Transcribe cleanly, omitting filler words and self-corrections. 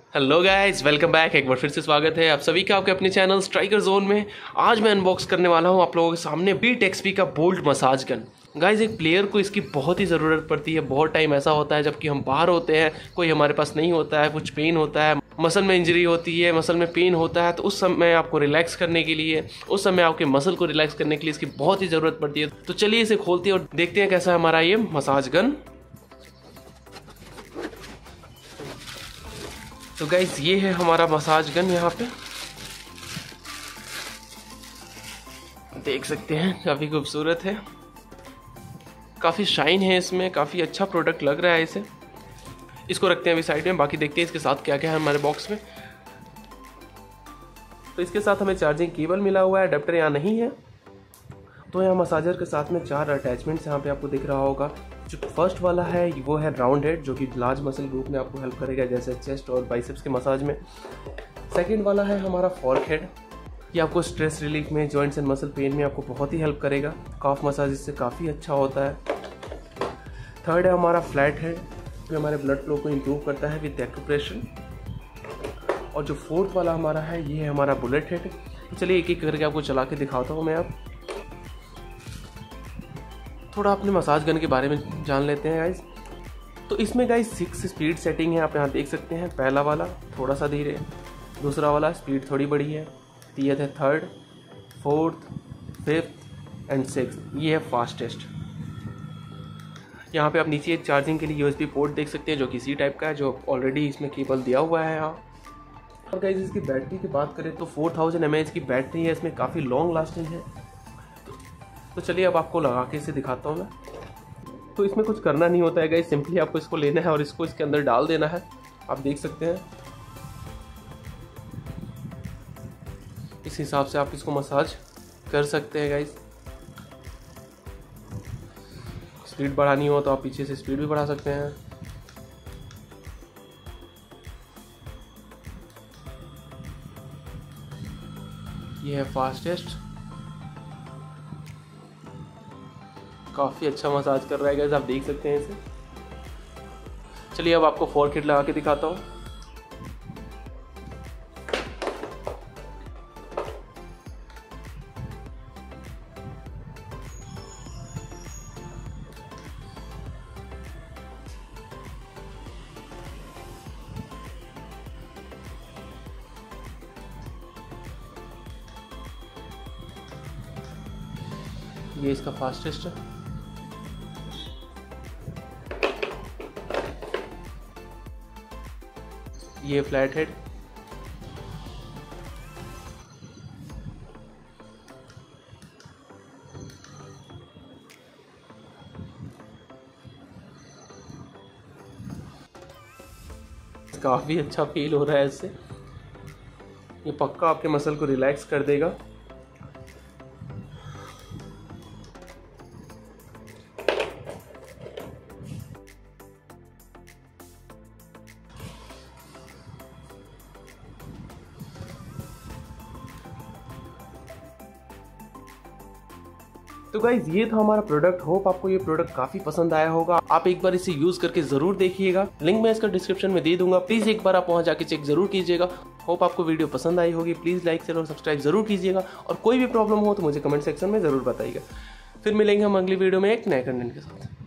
Hello guys, welcome back. एक बार फिर से स्वागत है आप सभी का आपके अपने चैनल स्ट्राइकर जोन में। आज मैं अनबॉक्स करने वाला हूं आप लोगों के सामने बीट एक्सपी का बोल्ट मसाज गन। गाइस, एक प्लेयर को इसकी बहुत ही ज़रूरत पड़ती है। बहुत टाइम ऐसा होता है जबकि हम बाहर होते हैं, कोई हमारे पास नहीं होता है, कुछ पेन होता है, मसल में इंजरी होती है, मसल में पेन होता है, तो उस समय आपको रिलैक्स करने के लिए, उस समय आपके मसल को रिलैक्स करने के लिए इसकी बहुत ही ज़रूरत पड़ती है। तो चलिए इसे खोलते हैं और देखते हैं कैसा है हमारा ये मसाज गन। तो गाइस, ये है हमारा मसाज गन। यहाँ पे देख सकते हैं, काफ़ी खूबसूरत है, काफ़ी शाइन है इसमें, काफ़ी अच्छा प्रोडक्ट लग रहा है इसे। इसको रखते हैं अभी साइड में, बाकी देखते हैं इसके साथ क्या क्या है हमारे बॉक्स में। तो इसके साथ हमें चार्जिंग केबल मिला हुआ है, अडेप्टर यहाँ नहीं है। तो यहाँ मसाजर के साथ में 4 अटैचमेंट्स यहाँ पे आपको दिख रहा होगा। जो फर्स्ट वाला है वो है राउंड हेड, जो कि लार्ज मसल ग्रुप में आपको हेल्प करेगा, जैसे चेस्ट और बाइसेप्स के मसाज में। सेकंड वाला है हमारा फॉर्क हेड, ये आपको स्ट्रेस रिलीफ में, जॉइंट्स एंड मसल पेन में आपको बहुत ही हेल्प करेगा। काफ मसाज इससे काफ़ी अच्छा होता है। थर्ड है हमारा फ्लैट हेड, जो हमारे ब्लड फ्लो को इम्प्रूव करता है विद एक्यूप्रेशर। और जो फोर्थ वाला हमारा है, ये है हमारा बुलेट हेड। तो चलिए एक एक करके आपको चला के दिखाता हूँ मैं। आप थोड़ा अपने मसाज गन के बारे में जान लेते हैं गाइस। तो इसमें गाइस 6 स्पीड सेटिंग है, आप यहाँ देख सकते हैं। पहला वाला थोड़ा सा धीरे, दूसरा वाला स्पीड थोड़ी बड़ी है, तीसरा है third, fourth, fifth and sixth, ये है फास्टेस्ट। यहाँ पे आप नीचे एक चार्जिंग के लिए यूएसबी पोर्ट देख सकते हैं, जो कि सी टाइप का है, जो ऑलरेडी इसमें केबल दिया हुआ है यहाँ। और गाइस, इसकी बैटरी की बात करें तो 4000 mAh की बैटरी है, इसमें काफ़ी लॉन्ग लास्टिंग है। तो चलिए अब आपको लगा के इसे दिखाता हूँ मैं। तो इसमें कुछ करना नहीं होता है गाइस, सिंपली आपको इसको लेना है और इसको इसके अंदर डाल देना है। आप देख सकते हैं, इस हिसाब से आप इसको मसाज कर सकते हैं गाइस। स्पीड बढ़ानी हो तो आप पीछे से स्पीड भी बढ़ा सकते हैं। ये है फास्टेस्ट, काफ़ी अच्छा मसाज कर रहा है गाइस, आप देख सकते हैं इसे। चलिए अब आपको फोर्क हेड लगा के दिखाता हूँ। ये इसका फास्टेस्ट है। ये फ्लैट हेड, काफ़ी अच्छा फील हो रहा है इससे। ये पक्का आपके मसल को रिलैक्स कर देगा। तो गाइज, ये था हमारा प्रोडक्ट। होप आपको ये प्रोडक्ट काफी पसंद आया होगा। आप एक बार इसे यूज करके जरूर देखिएगा, लिंक मैं इसका डिस्क्रिप्शन में दे दूंगा। प्लीज एक बार आप वहां जाके चेक जरूर कीजिएगा। होप आपको वीडियो पसंद आई होगी। प्लीज लाइक शेयर और सब्सक्राइब जरूर कीजिएगा, और कोई भी प्रॉब्लम हो तो मुझे कमेंट सेक्शन में जरूर बताइएगा। फिर मिलेंगे हम अगली वीडियो में एक नए कंटेंट के साथ।